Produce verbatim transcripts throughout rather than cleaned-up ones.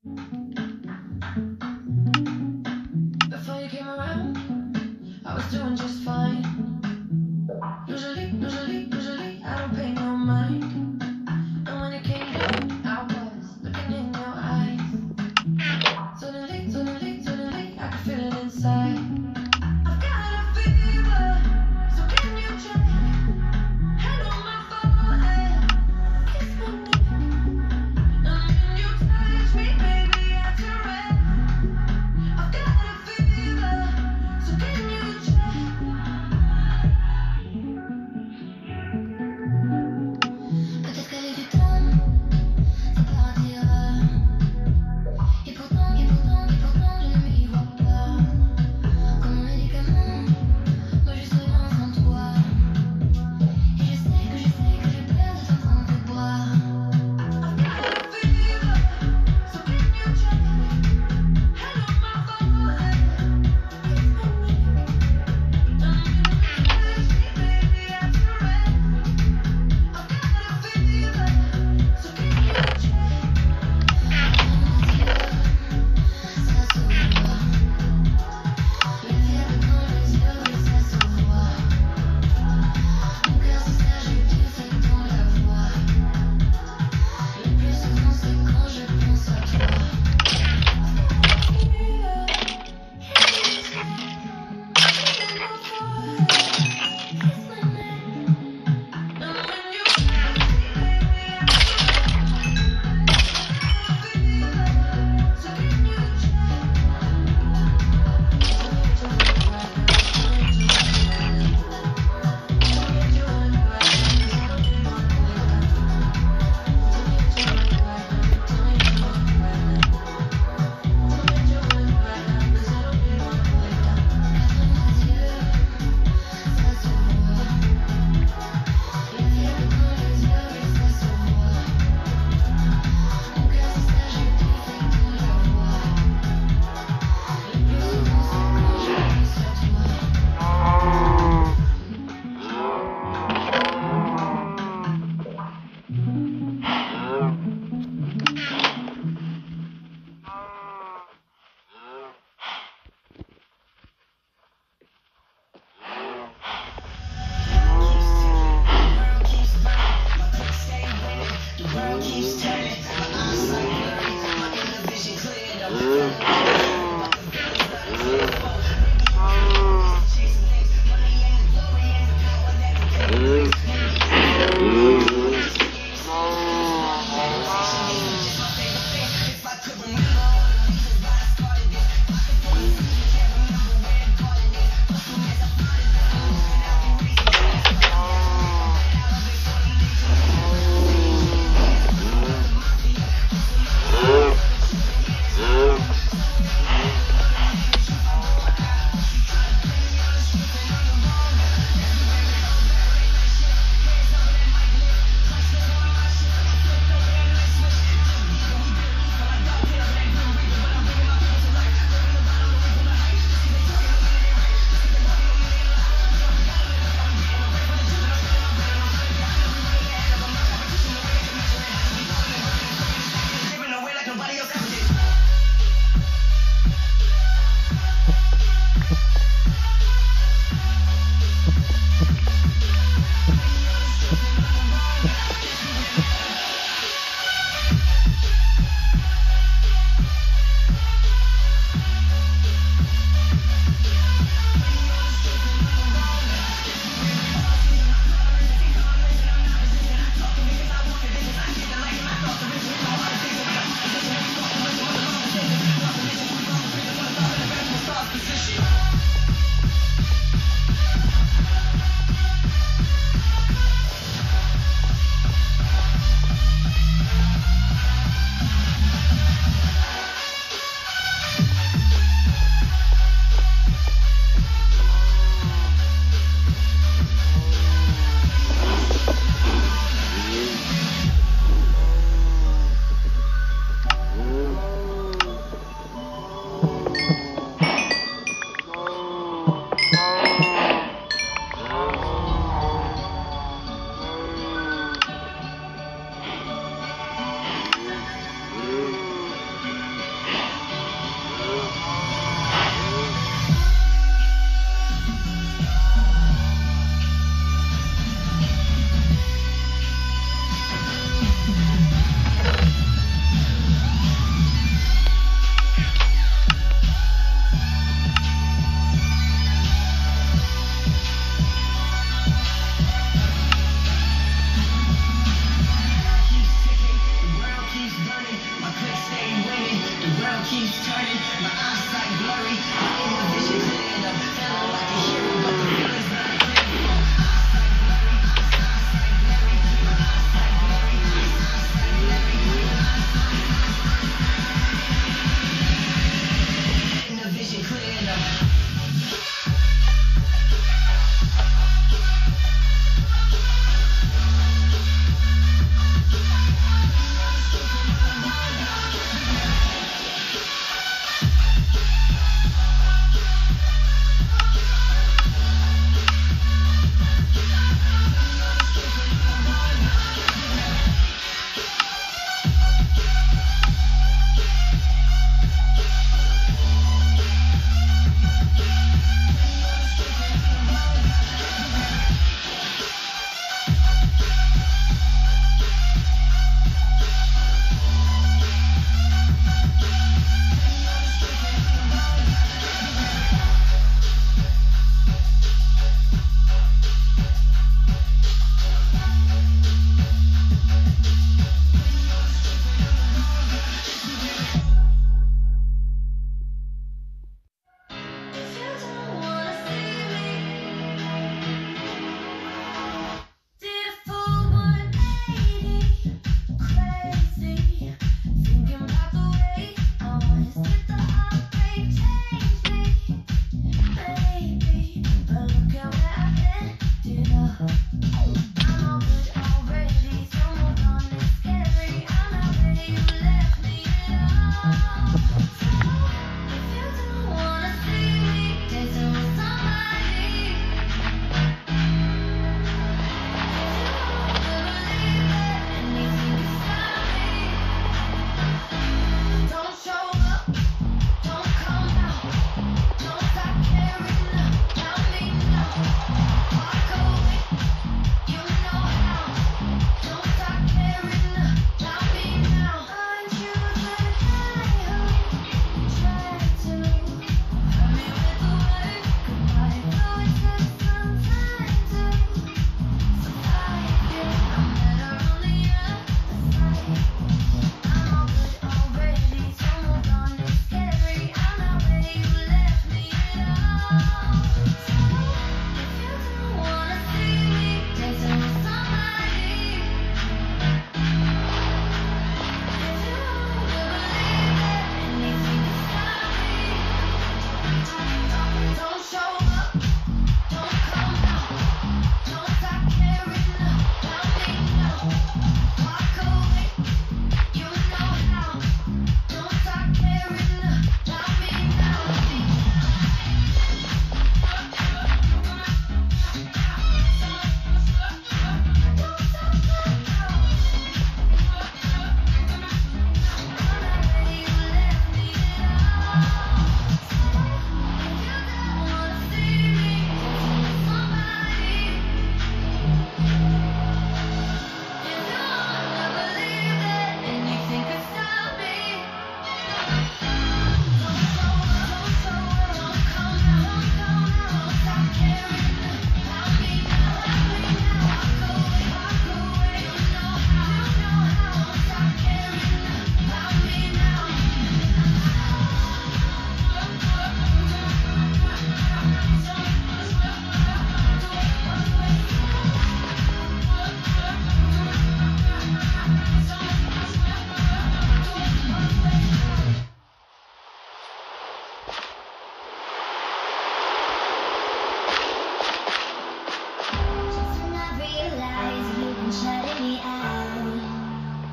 Before you came around, I was doing just fine. Usually, usually, usually, I don't pay no mind. And when it came down, I was looking in your eyes. Suddenly, suddenly, suddenly, I could feel it inside. I've got a fever, so can you check? Hand on my forehead, kiss my neck. And when you touch me, baby, I turn red. I've got a fever, so can you check? Peut-être qu'elle est du temps, ça partira. Et pourtant, et pourtant, et pourtant, je ne m'y vois pas. Comme un médicament, moi je serai loin sans toi. Et je sais que je sais que j'ai peur de t'entendre te boire. I've got a fever, so can you check? Hand on my forehead, kiss my neck. And when you touch me, baby, I turn red. I've got a fever, so can you check? Ça se voit. Le faible quand les yeux, oui, ça se voit. Mon cœur se serre, j'ai du fait dans la voix. Le plus souvent, c'est quand je pense à toi. keeps turning, my eyesight blurry, in the vision cleared up, feeling like a hero, but the feeling's not clear. In the vision cleared up.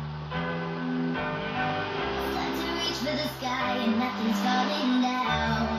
For the sky and nothing's falling down.